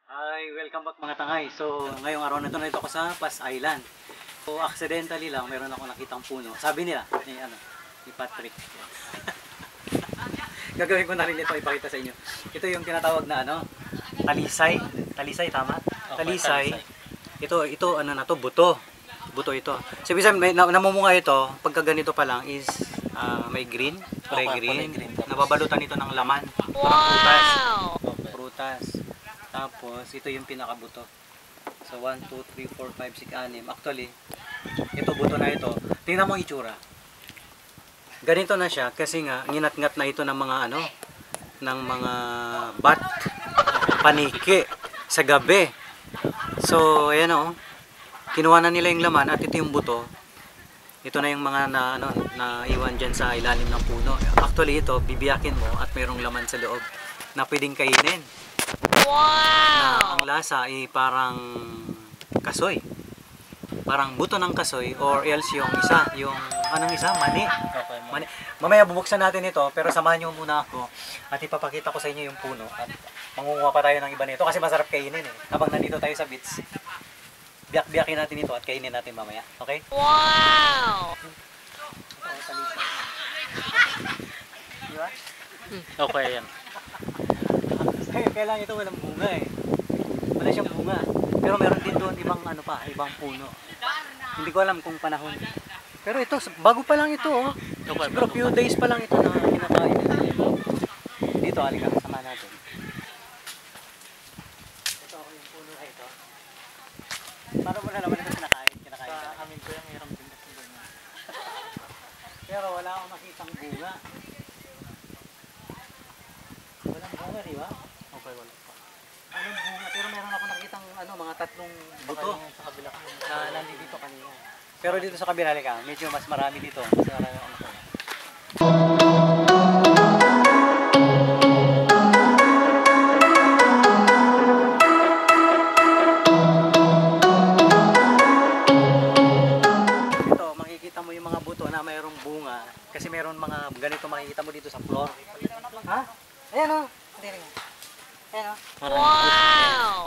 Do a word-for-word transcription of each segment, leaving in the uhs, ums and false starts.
Hi, welcome back mga tangay. So, ngayong araw na ito na ito ako sa Pas Island. So, accidentally lang, meron ako nakitang puno. Sabi nila, ni, ano, ni Patrick. Gagawin ko na rin ito, ipakita sa inyo. Ito yung tinatawag na ano, talisay. Talisay, tama? Okay, talisay. talisay. Ito, ito, ano na to, buto. Buto ito. So, ibig sabihin, may, na, namumunga ito, pagka ganito pa lang is uh, may green, kulay Okay, green. kulay green. Nababalutan ito ng laman. Parang prutas. Okay. Prutas. Tapos, ito yung pinakabuto. So, one, two, three, four, five, six, six Actually, ito buto na ito. Tingnan mo ang itsura. Ganito na siya kasi nga, nginat-ngat na ito ng mga ano, ng mga bat, paniki, sa gabi. So, ayan o. Kinuha na nila yung laman at ito yung buto. Ito na yung mga na, ano, na iwan dyan sa ilalim ng puno. Actually, ito, bibiyakin mo at mayroong laman sa loob na pwedeng kainin. Wow! Na ang lasa ay parang kasoy. Parang buto ng kasoy or else yung isa, yung anong isa? Mani. Okay, Mani. Mamaya bubuksan natin ito pero samahan niyo muna ako at ipapakita ko sa inyo yung puno at mangunguha pa tayo ng iba nito kasi masarap kainin eh. Habang nandito tayo sa beach, biyak-biyakin natin ito at kainin natin mamaya. Okay? Wow! Di ba? Okay, yan. Kaya kailangan ito walang bunga eh. Wala siyang bunga. Pero meron din doon ibang ano pa, ibang puno. Hindi ko alam kung panahon. Pero ito, bago pa lang ito oh. Okay, Siguro few days pa lang ito na kinakain. Dito, halika, sama natin. Ito yung puno na ito. Paano mo na naman ito kinakain? Kinakain Sa ka. amin ko yung hiram din kasi doon. Pero wala akong makitang bunga. Walang bunga, di ba? Okay, wala pa. Walang bunga. Pero meron ako nakitang ano, mga tatlong buto. Baka yung sa kabila ko. Na nandito kanina. Pero dito sa kabila ka, medyo mas marami dito. Mas marami ako nakuha. Ito, makikita mo yung mga buto na mayroong bunga. Kasi mayroon mga ganito makikita mo dito sa floor. Ha? Ayan o. Ayan o. Wow!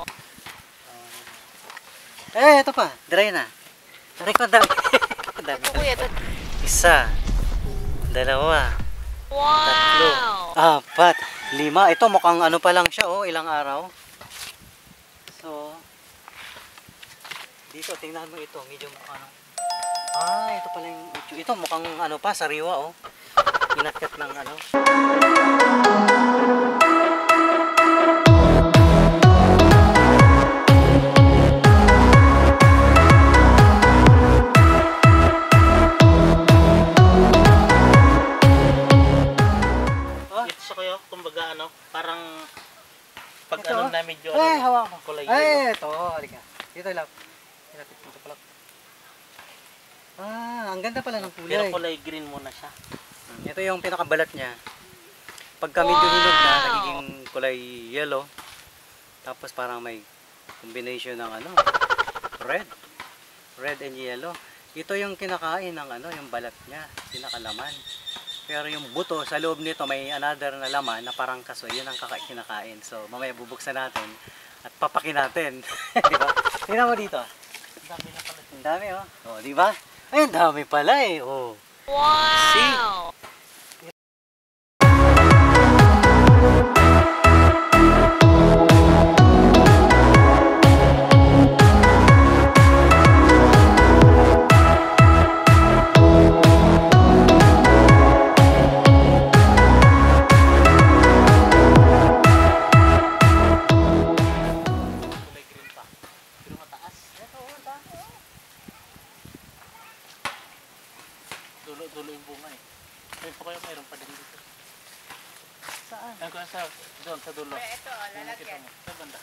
Eh, ito pa. Dry na. Dry ko dami. Dami. Kuya, ito. Isa. Dalawa. Tatlo. Wow! Apat. Lima. Ito mukhang ano pa lang siya oh. Ilang araw. So. Dito. Tingnan mo ito. Medyo mukhang ano. Ah, ito pala yung. Ito mukhang ano pa. Sariwa oh. Inatkat ng ano. Ito sa kayo, kumbaga ano, parang pag Ito? ano na medyo Eh, ano, hawak mo. kulay Ay, yellow. ito. Halika. Dito lang. Hinapit mo ito pala. Ah, ang ganda pala ng Pero kulay. kulay green muna siya. Ito yung pinakabalat niya. Pagka medyo hinog na, nagiging kulay yellow. Tapos parang may combination ng ano, red. Red and yellow. Ito yung kinakain ng ano, yung balat niya, pinakalaman. Pero yung buto, sa loob nito may another na laman na parang kasoy, yun ang kaka- kinakain. So mamaya bubuksan natin at papakin natin. Di ba? Tingnan mo dito. Ang dami na pala. Ang dami oh. Oh, di ba? Ay, ang dami pala eh. Oh. Wow! Kulay green pa. Pero mataas. Dulo-dulo yung bunga eh. Ayun pa kayo, mayroon pa din dito. Saan? Ayun ko sa doon, sa dulo. Ito, Yung nakita mo. Sa banda.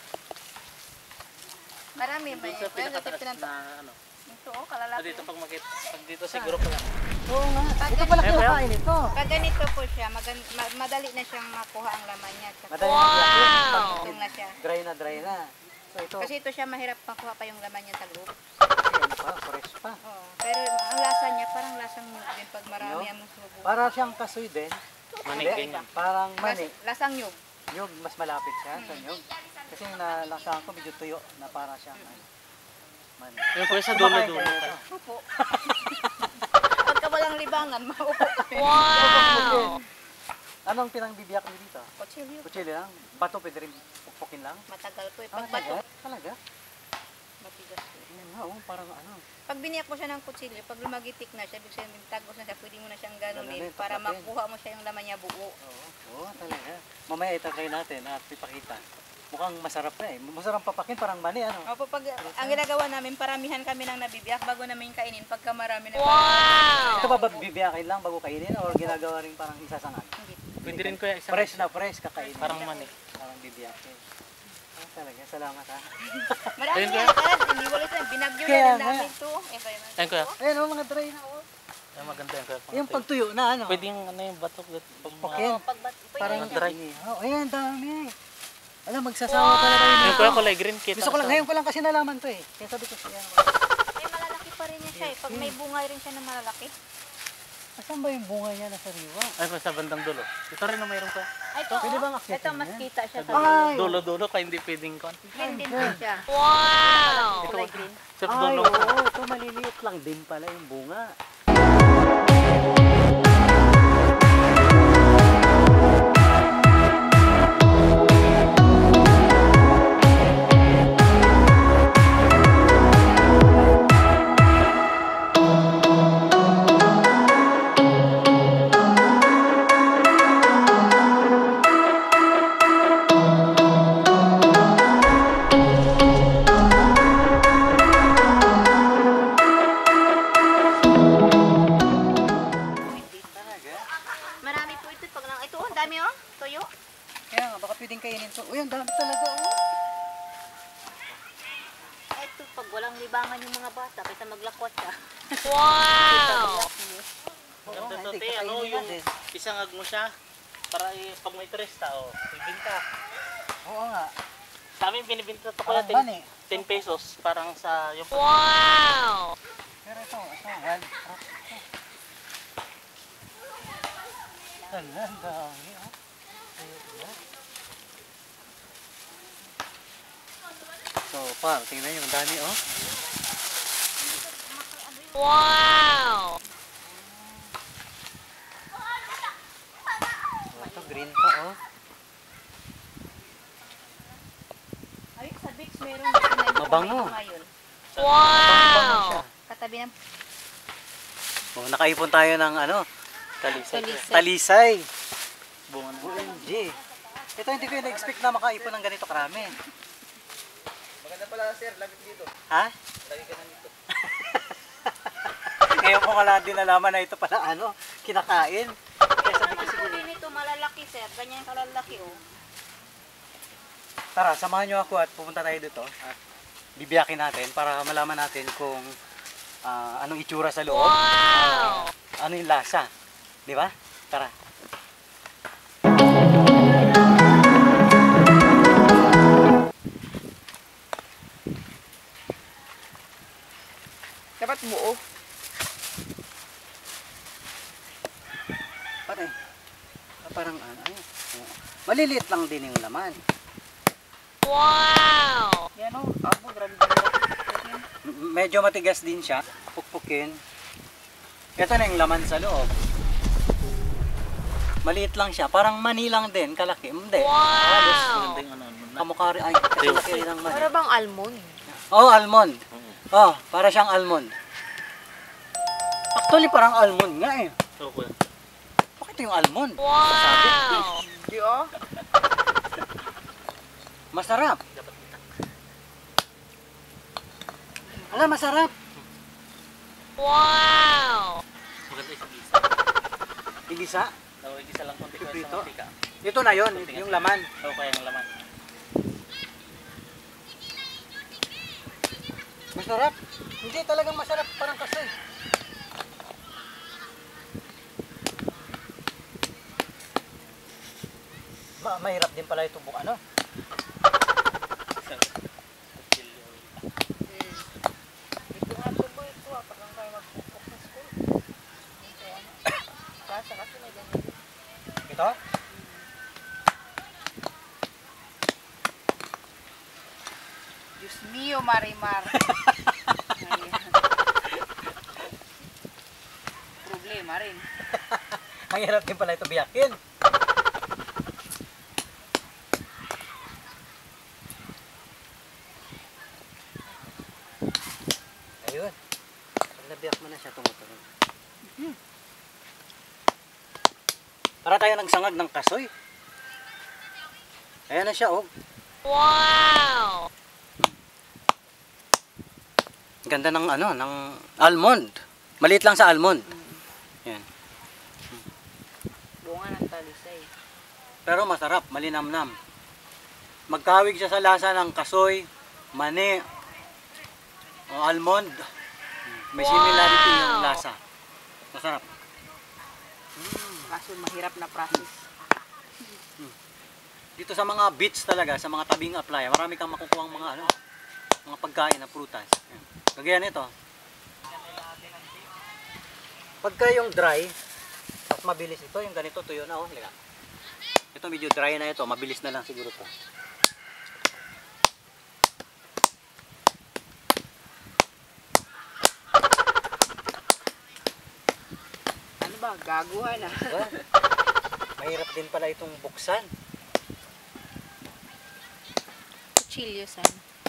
Marami ba Doon yun? sa pinakataas na ano. Ito, oh, Ah, kalalaki. dito pag makita, pag dito siguro pala. Oo nga. Ito pala Ayun ba? kinakain ito. Pag ganito po siya, magan- ma- madali na siyang makuha ang laman niya. Tsaka Madali na siya. Wow! Itong na siya. Dry na, dry na. So ito, Kasi ito siya mahirap makuha pa yung laman niya sa loob. ano pa, fresh pa. Oo. Pero ang lasa niya parang lasang nyug din pag marami Nyug? ang subo. Para siyang kasoy din. Manig Hindi, ganyan. parang Las- mani. lasang nyug. Nyug, mas malapit siya sa nyug. Kasi yung nalasahan ko medyo tuyo na para siyang ano, mani. Yung kuya sa Kumakain dulo-dulo. kayo ito? Opo. Pagka walang libangan, maupo. Wow! Anong pinangbibiyak niyo dito? Kutsilyo. Kutsilyo lang? Bato pwede rin pukpukin lang? Matagal po eh. Ah, Pag bato, talaga? Talaga? matigas po. eh. Ayun nga, oh, parang ano. Pag biniyak mo siya ng kutsilyo, pag lumagitik na siya, ibig sabihin tagos na siya, pwede mo na siyang ganunin Ganunin, para tuklatin. makuha mo siya yung laman niya buo. Oo, oo, talaga. Mamaya itatry natin at ipakita. Mukhang masarap na eh. Masarap papakin, parang mani ano. Opo, pag ang ginagawa namin, paramihan kami ng nabibiyak bago namin kainin pagka marami na. Wow! Ito ba bibiyakin lang bago kainin or ginagawa rin parang isasangan? Hindi. Pwede rin kuya isang Fresh na fresh kakainin. parang mani. Parang bibiyakin. Ah, talaga, salamat ha. Marami Ayun, na kuya. yan. Hindi wala siya. Binagyo Kaya na rin nga. namin ito. Ito yun. Ayun kuya. Ayun oh, mga dry na oh. Ay, maganda yung kuya. Yung pagtuyo na ano. Pwede yung ano yung batok. Pagpakin. Oo, pag bat- pwede Parang yan. dry. Oh, ayan, dami. Alam, magsasama talaga yun. Yung kuya kulay green. Kita Gusto ko lang, sa- ngayon ko lang kasi nalaman to eh. Kaya sabi ko siya. May malalaki pa rin yan siya eh. Pag may bunga rin siya na malalaki. Asan ba yung bunga niya na sariwa? Ay, sa bandang dulo. Ito rin na mayroon kuya. Ay, ito, Pwede oh. bang akyatin Ito, mas yan? kita siya sa Ay! Dulo-dulo kaya hindi pwedeng kon. green din po siya. Wow! Kulay green. Sa Ay, dulo. oo, ito maliliit lang din pala yung bunga. Marami po ito. Pag lang, ito, oh, ang dami oh. Tuyo. Kaya nga, baka pwedeng kainin to. Uy, ang dami talaga oh. Ito, pag walang libangan yung mga bata, kaysa maglakwat siya. Wow! Oo, Ganda to, hindi, te. Ano kakainin yung natin. isangag mo siya para eh, pag may turista, oh, ibinta. Oo nga. Sa amin binibinta to Parang kuya mani. ten pesos parang sa yung Wow! Pero ito, ito, yan. Hala, ang dami oh. So, par, tingnan yung dami oh. Wow! Oh, ito, green pa oh. Ay, sa beach meron din na Mabango. ngayon. Wow! Katabi ng Oh, nakaipon tayo ng ano, talisay. kuya. Talisay. talisay. Bunga na. O M G. Ito hindi ko na-expect na makaipon ng ganito karami. Maganda pala sir, lagi dito. Ha? Lagi ka nandito. Ngayon ko nga lang din nalaman na ito pala ano, kinakain. Kaya sabi ko naman siguro, po din ito malalaki sir. Ganyan kalalaki oh. tara, samahan nyo ako at pupunta tayo dito. At bibiyakin natin para malaman natin kung ah, anong itsura sa loob. Wow! ah, ano yung lasa. Di ba? Tara. Dapat buo. Patay. Ah, parang ano, ay, oh. Maliliit lang din yung laman. Wow! Yan oh. Abo, grabe din. M- medyo matigas din siya. Pukpukin. Ito na yung laman sa loob. Maliit lang siya. Parang mani lang din. Kalaki. Hindi. Halos. Wow! Maganda yung ano. ano na. Kamukha rin. Ay, kasi laki rin ng mani. Para bang almond? Oh, almond. Oo. Oh, para siyang almond. Actually, parang almond nga eh. Oo, kuya. Bakit yung almond? Wow! Di oh. Masarap. Alam, masarap. Wow! Maganda yung gisa. Igisa. Oo, igisa lang konti kuya Prito. sa mantika. Ito na yon, yung laman. Oo, kaya yung laman. Masarap. Hindi talagang masarap. Parang kasi. Ma mahirap din pala ito buk ano. Isang kutsilyo. Ito nga po po ito ah. Pag lang kayo magpupok sa school. Kaya ano. Basta kasi may ganyan. Ito? Diyos mio, Marimar. Ayan. Problema rin. Ang hirap din pala ito biyakin. Ayun. Pag nabiyak mo na siya, tumutunog. Para tayo nagsangag ng kasoy. Ayan na siya, oh. Wow! Ganda ng ano, ng almond. Maliit lang sa almond. Yan. Bunga ng talisay. Pero masarap, malinamnam. Magkahawig siya sa lasa ng kasoy, mani, o almond. May similarity yung Wow! lasa. Masarap. Kaso mahirap na process. Dito sa mga beach talaga, sa mga tabing playa, marami kang makukuha mga ano, mga pagkain na prutas. Yan. Kagaya nito. Pagka yung dry, at mabilis ito, yung ganito tuyo na, oh. Liga. Ito medyo dry na ito, mabilis na lang siguro to. Ano ba? Gaguhan na. Diba? Mahirap din pala itong buksan. Kutsilyo san.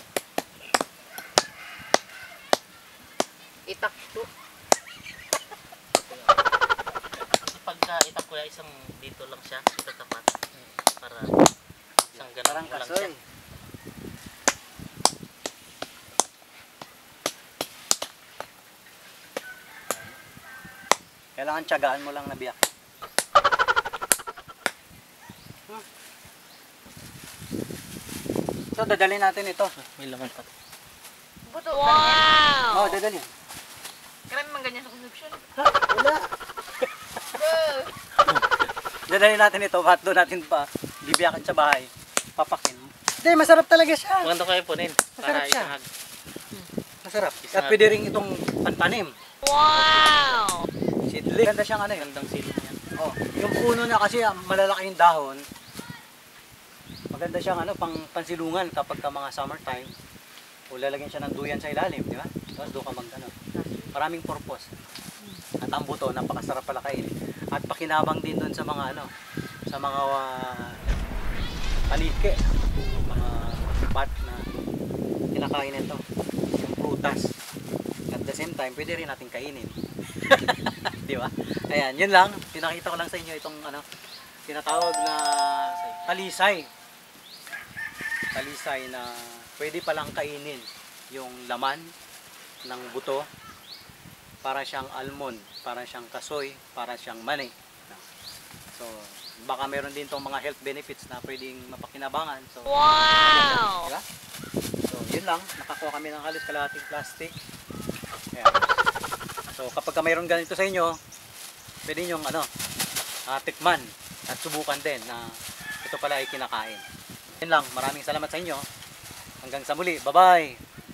Itakto. Pagka itak ko ya, isang dito lang siya, ito tapat. Para isang ganun Parang lang kasoy. siya. Kailangan tiyagaan mo lang na biyak. Hmm. So, dadalhin natin ito. May laman pa. Buto. Wow! Oh, dadalhin. Karami man ganyan sa consumption. Ha? Wala. Dadalhin natin ito. Ba't doon natin pa bibiyakin sa bahay. Papakin. Hindi, masarap talaga siya. Maganda kayo punin. Para Masarap siya. isang hag. Masarap. Isa- At pwede rin itong pantanim. Wow! Seedling. Ganda siyang ano eh. Gandang silid niya. Oh, yung puno niya kasi ah, malalaki yung dahon. Maganda siyang ano, pang pansilungan kapag ka mga summertime. O lalagyan siya ng duyan sa ilalim, di ba? Tapos doon ka mag ano. Maraming purpose. At ang buto, napakasarap pala kainin. At pakinabang din doon sa mga ano, sa mga uh, palike, mga pat na kinakain nito. Yung prutas. At the same time, pwede rin natin kainin. Di ba? Ayan, yun lang. Pinakita ko lang sa inyo itong ano, tinatawag na talisay. Talisay na pwede palang kainin yung laman ng buto. Para siyang almond, para siyang kasoy, para siyang mani. So, baka meron din tong mga health benefits na pwedeng mapakinabangan. So, Wow! diba? So, yun lang. Nakakuha kami ng halos kalahating plastic. Ayan. So, kapag ka mayroon ganito sa inyo, pwede nyong ano, uh, tikman at subukan din na ito pala ay kinakain. Yun lang. Maraming salamat sa inyo. Hanggang sa muli. Bye-bye!